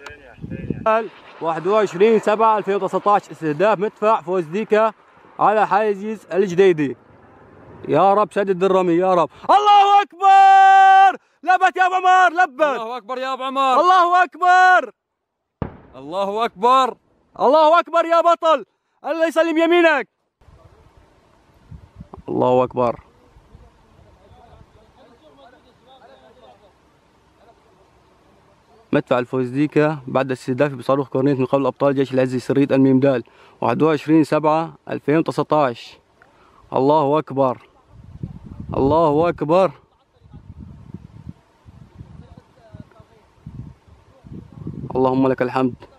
21/7/2019 استهداف مدفع فوزديكا على حاجز الجديدي. يا رب سدد الرمي يا رب. الله اكبر! لبت يا ابو عمر، لبت. الله اكبر يا ابو عمر. الله اكبر. الله اكبر. الله اكبر يا بطل. الله يسلم يمينك. الله اكبر. مدفع الفوزديكا بعد استهداف بصاروخ كورنيت من قبل ابطال جيش العز سرية الميمدال 21/7/2019. الله اكبر. الله اكبر. اللهم لك الحمد.